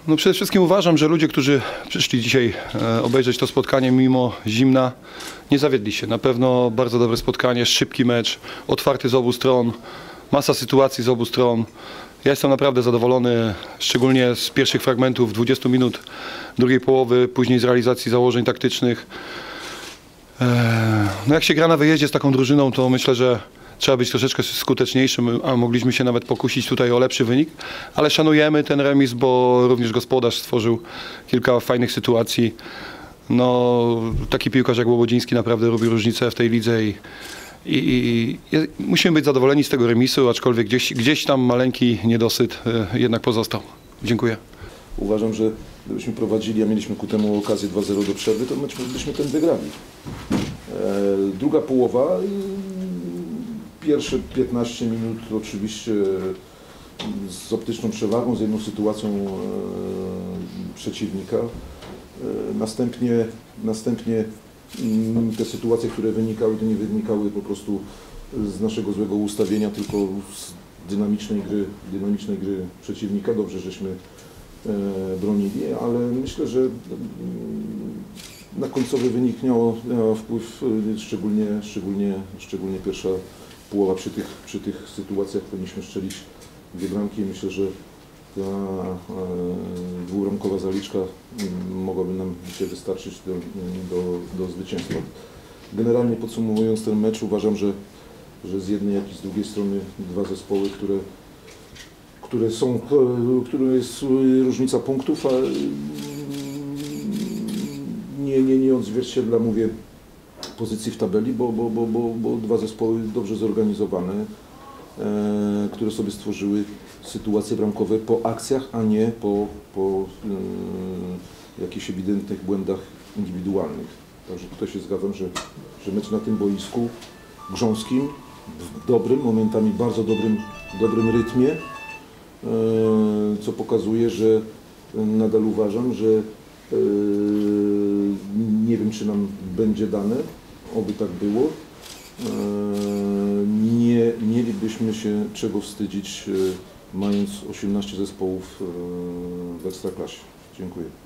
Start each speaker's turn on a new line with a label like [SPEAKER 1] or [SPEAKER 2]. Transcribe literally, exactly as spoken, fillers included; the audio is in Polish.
[SPEAKER 1] No przede wszystkim uważam, że ludzie, którzy przyszli dzisiaj e, obejrzeć to spotkanie mimo zimna, nie zawiedli się. Na pewno bardzo dobre spotkanie, szybki mecz, otwarty z obu stron, masa sytuacji z obu stron. Ja jestem naprawdę zadowolony, szczególnie z pierwszych fragmentów, dwudziestu minut drugiej połowy, później z realizacji założeń taktycznych. E, no jak się gra na wyjeździe z taką drużyną, to myślę, że trzeba być troszeczkę skuteczniejszym, a mogliśmy się nawet pokusić tutaj o lepszy wynik, ale szanujemy ten remis, bo również gospodarz stworzył kilka fajnych sytuacji. No, taki piłkarz jak Łobodziński naprawdę robi różnicę w tej lidze i, i, i, i musimy być zadowoleni z tego remisu, aczkolwiek gdzieś, gdzieś tam maleńki niedosyt jednak pozostał. Dziękuję.
[SPEAKER 2] Uważam, że gdybyśmy prowadzili, a mieliśmy ku temu okazję dwa zero do przerwy, to mecz byśmy ten wygrali. E, druga połowa, pierwsze piętnaście minut oczywiście z optyczną przewagą, z jedną sytuacją e, przeciwnika. E, następnie, następnie m, te sytuacje, które wynikały, to nie wynikały po prostu z naszego złego ustawienia, tylko z dynamicznej gry, dynamicznej gry przeciwnika. Dobrze, żeśmy e, bronili, ale myślę, że na końcowy wynik miało, miało wpływ szczególnie, szczególnie, szczególnie pierwsza połowa. Przy tych, przy tych sytuacjach powinniśmy strzelić dwie bramki. Myślę, że ta e, dwubramkowa zaliczka m, mogłaby nam dzisiaj wystarczyć do, do, do zwycięstwa. Generalnie podsumowując ten mecz, uważam, że, że z jednej, jak i z drugiej strony dwa zespoły, które, które są, które jest różnica punktów, a nie, nie, nie odzwierciedla, mówię, pozycji w tabeli, bo, bo, bo, bo, bo dwa zespoły dobrze zorganizowane, e, które sobie stworzyły sytuacje bramkowe po akcjach, a nie po, po e, jakichś ewidentnych błędach indywidualnych. Także tutaj się zgadzam, że, że mecz na tym boisku grząskim, w dobrym, momentami bardzo dobrym, dobrym rytmie, e, co pokazuje, że nadal uważam, że e, nie wiem, czy nam będzie dane, oby tak było. Nie mielibyśmy się czego wstydzić, mając osiemnaście zespołów w Ekstraklasie. Dziękuję.